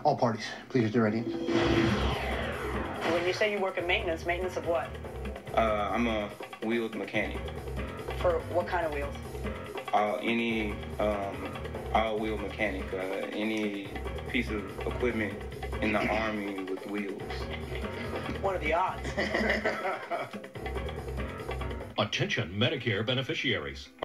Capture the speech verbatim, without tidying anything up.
All parties, please use the ready. When you say you work in maintenance, maintenance of what? Uh, I'm a wheels mechanic. For what kind of wheels? Uh, any um, all-wheel mechanic. Uh, any piece of equipment in the Army with wheels. What are the odds? Attention Medicare beneficiaries.